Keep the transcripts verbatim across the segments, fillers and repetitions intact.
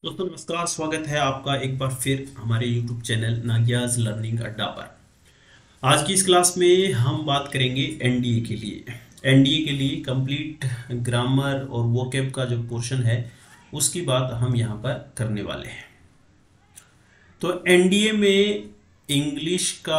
दोस्तों नमस्कार, स्वागत है आपका एक बार फिर हमारे यूट्यूब चैनल नागियाज लर्निंग अड्डा पर। आज की इस क्लास में हम बात करेंगे एनडीए के लिए। एनडीए के लिए कंप्लीट ग्रामर और वोकैब का जो पोर्शन है उसकी बात हम यहाँ पर करने वाले हैं। तो एनडीए में इंग्लिश का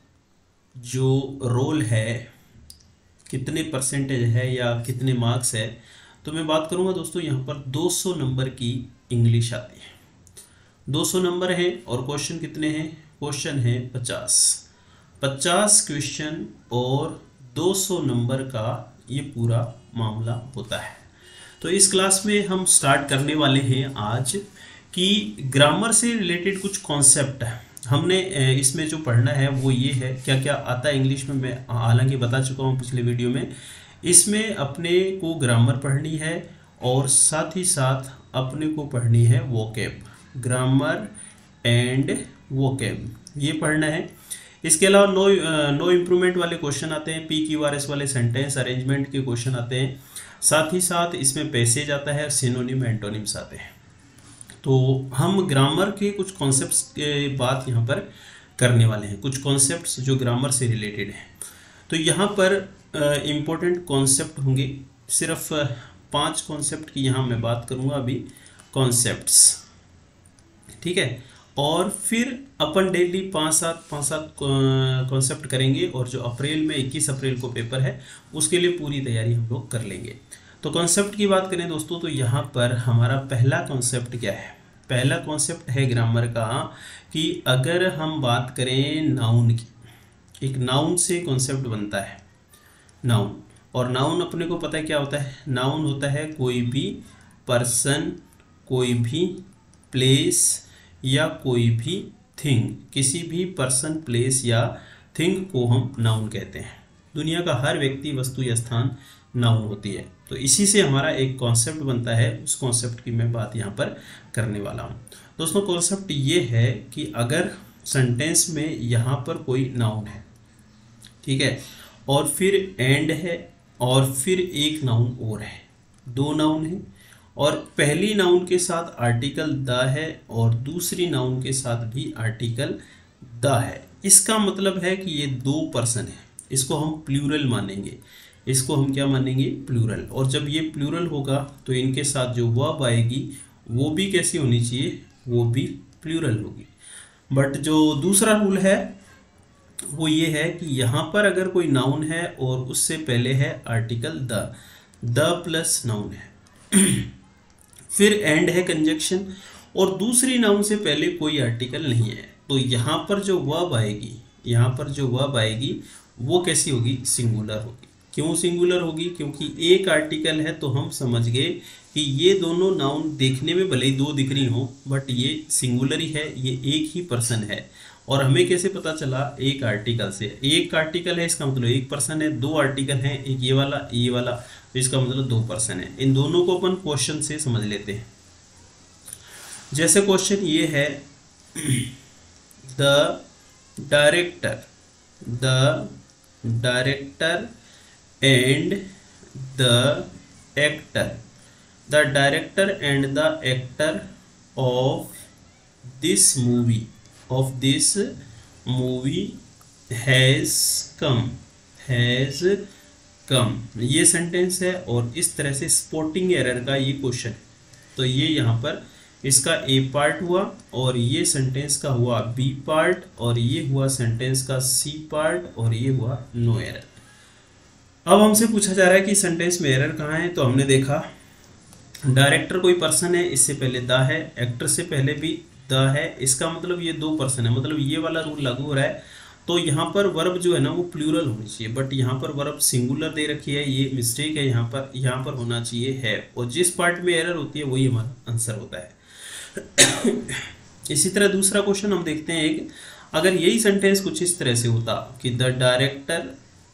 जो रोल है, कितने परसेंटेज है या कितने मार्क्स है, तो मैं बात करूँगा दोस्तों यहाँ पर दो सौ नंबर की इंग्लिश आती है। दो सौ नंबर हैं और क्वेश्चन कितने हैं? क्वेश्चन है पचास पचास क्वेश्चन और दो सौ नंबर का ये पूरा मामला होता है। तो इस क्लास में हम स्टार्ट करने वाले हैं आज कि ग्रामर से रिलेटेड कुछ कॉन्सेप्ट हमने इसमें जो पढ़ना है वो ये है, क्या क्या आता है इंग्लिश में मैं हालांकि बता चुका हूँ पिछले वीडियो में। इसमें अपने को ग्रामर पढ़नी है और साथ ही साथ अपने को पढ़नी है वोकैब, ग्रामर एंड वोकैब, ये पढ़ना है। इसके अलावा नो नो इम्प्रूवमेंट वाले क्वेश्चन आते हैं, पी क्यू आर एस वाले सेंटेंस अरेंजमेंट के क्वेश्चन आते हैं। साथ ही साथ इसमें पैसेज आता है, सिनोनिम एंटोनिम्स आते हैं। तो हम ग्रामर के कुछ कॉन्सेप्ट्स के बात यहाँ पर करने वाले हैं, कुछ कॉन्सेप्ट्स जो ग्रामर से रिलेटेड हैं। तो यहाँ पर इम्पोर्टेंट कॉन्सेप्ट होंगे, सिर्फ पांच कॉन्सेप्ट की यहाँ मैं बात करूँगा अभी, कॉन्सेप्ट्स, ठीक है। और फिर अपन डेली पाँच सात पाँच सात कॉन्सेप्ट करेंगे और जो अप्रैल में इक्कीस अप्रैल को पेपर है उसके लिए पूरी तैयारी हम लोग कर लेंगे। तो कॉन्सेप्ट की बात करें दोस्तों, तो यहाँ पर हमारा पहला कॉन्सेप्ट क्या है? पहला कॉन्सेप्ट है ग्रामर का कि अगर हम बात करें नाउन की, एक नाउन से कॉन्सेप्ट बनता है नाउन। और नाउन अपने को पता है क्या होता है? नाउन होता है कोई भी पर्सन, कोई भी प्लेस या कोई भी थिंग। किसी भी पर्सन, प्लेस या थिंग को हम नाउन कहते हैं। दुनिया का हर व्यक्ति, वस्तु या स्थान नाउन होती है। तो इसी से हमारा एक कॉन्सेप्ट बनता है, उस कॉन्सेप्ट की मैं बात यहाँ पर करने वाला हूँ। दोस्तों कॉन्सेप्ट ये है कि अगर सेंटेंस में यहाँ पर कोई नाउन है, ठीक है, और फिर एंड है और फिर एक नाउन और है, दो नाउन है, और पहली नाउन के साथ आर्टिकल द है और दूसरी नाउन के साथ भी आर्टिकल द है। इसका मतलब है कि ये दो पर्सन है, इसको हम प्लूरल मानेंगे। इसको हम क्या मानेंगे? प्लूरल। और जब ये प्लूरल होगा तो इनके साथ जो वर्ब आएगी वो भी कैसी होनी चाहिए? वो भी प्लूरल होगी। बट जो दूसरा रूल है वो ये है कि यहाँ पर अगर कोई नाउन है और उससे पहले है article the, the plus noun है, फिर एंड है कंजक्शन, और दूसरी नाउन से पहले कोई आर्टिकल नहीं है, तो यहाँ पर जो वर्ब आएगी, यहाँ पर जो वर्ब आएगी वो कैसी होगी? सिंगुलर होगी। क्यों सिंगुलर होगी? क्योंकि एक आर्टिकल है, तो हम समझ गए कि ये दोनों नाउन देखने में भले ही दो दिख रही हो बट ये सिंगुलर ही है, ये एक ही पर्सन है। और हमें कैसे पता चला? एक आर्टिकल से। एक आर्टिकल है इसका मतलब एक पर्सन है, दो आर्टिकल हैं, एक ये वाला ये वाला, तो इसका मतलब दो पर्सन है। इन दोनों को अपन क्वेश्चन से समझ लेते हैं। जैसे क्वेश्चन ये है, the director the director and the actor the director and the actor of this movie of this movie has come has come ये सेंटेंस है और इस तरह से स्पॉटिंग एरर का ये क्वेश्चन है। तो ये यहाँ पर इसका ए पार्ट हुआ और ये सेंटेंस का हुआ बी पार्ट और ये हुआ सेंटेंस का सी पार्ट और ये हुआ नो एरर। अब हमसे पूछा जा रहा है कि सेंटेंस में एरर कहाँ है? तो हमने देखा डायरेक्टर कोई पर्सन है, इससे पहले द है, एक्टर से पहले भी द है, इसका मतलब ये दो पर्सन है, मतलब ये वाला रूल लागू हो रहा है। तो यहाँ पर वर्ब जो है ना वो प्लूरल होनी चाहिए, बट यहाँ पर वर्ब सिंगुलर दे रखी है, ये मिस्टेक है। यहाँ पर यहाँ पर होना चाहिए है, और जिस पार्ट में एरर होती है वही हमारा आंसर होता है। इसी तरह दूसरा क्वेश्चन हम देखते हैं एक, अगर यही सेंटेंस कुछ इस तरह से होता कि the director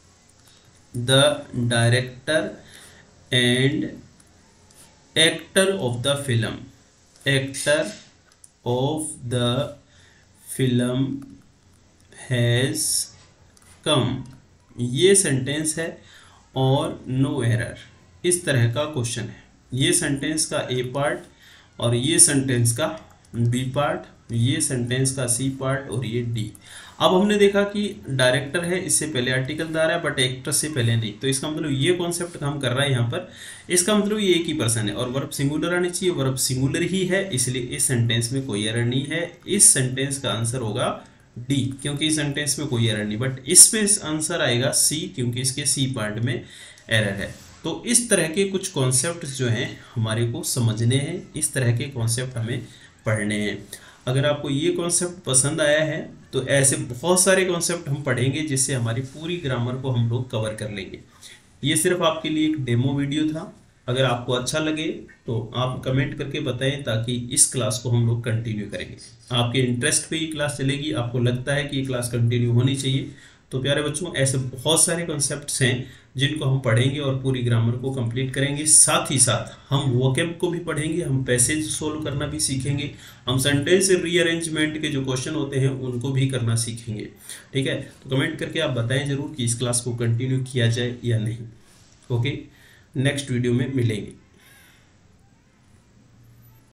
the director and actor of the film actor of the film has come, ये सेंटेंस है और नो एरर, इस तरह का क्वेश्चन है। ये सेंटेंस का ए पार्ट और ये सेंटेंस का बी पार्ट, ये सेंटेंस का सी पार्ट और ये डी। अब हमने देखा कि डायरेक्टर है, इससे पहले आर्टिकल दार है बट एक्टर से पहले नहीं, तो इसका मतलब ये कॉन्सेप्ट काम कर रहा है यहाँ पर। इसका मतलब ये एक ही पर्सन है और वर्ब सिंगुलर आनी चाहिए, वर्ब सिंगुलर ही है, इसलिए इस सेंटेंस में कोई एरर नहीं है। इस सेंटेंस का आंसर होगा डी, क्योंकि इस सेंटेंस में कोई एरर नहीं, बट इसमें आंसर आएगा सी, क्योंकि इसके सी पार्ट में एरर है। तो इस तरह के कुछ कॉन्सेप्ट जो हैं हमारे को समझने हैं, इस तरह के कॉन्सेप्ट हमें पढ़ने हैं। अगर आपको ये कॉन्सेप्ट पसंद आया है तो ऐसे बहुत सारे कॉन्सेप्ट हम पढ़ेंगे जिससे हमारी पूरी ग्रामर को हम लोग कवर कर लेंगे। ये सिर्फ आपके लिए एक डेमो वीडियो था। अगर आपको अच्छा लगे तो आप कमेंट करके बताएं, ताकि इस क्लास को हम लोग कंटिन्यू करेंगे। आपके इंटरेस्ट पे ये क्लास चलेगी, आपको लगता है कि ये क्लास कंटिन्यू होनी चाहिए, तो प्यारे बच्चों ऐसे बहुत सारे कॉन्सेप्ट्स हैं जिनको हम पढ़ेंगे और पूरी ग्रामर को कंप्लीट करेंगे। साथ ही साथ हम वोकैब को भी पढ़ेंगे, हम पैसेज सोल्व करना भी सीखेंगे, हम सेंटेंस रीअरेंजमेंट के जो क्वेश्चन होते हैं उनको भी करना सीखेंगे। ठीक है, तो कमेंट करके आप बताएं जरूर कि इस क्लास को कंटिन्यू किया जाए या नहीं। ओके, नेक्स्ट वीडियो में मिलेंगे।